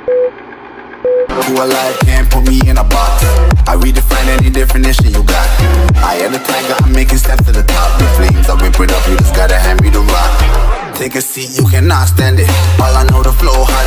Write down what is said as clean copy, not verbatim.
Who alive can't put me in a box. I redefine any definition you got. I am the tiger, I'm making steps to the top. The flames, I whip it up, you just gotta hand me the rock. Take a seat, you cannot stand it. All I know, the flow high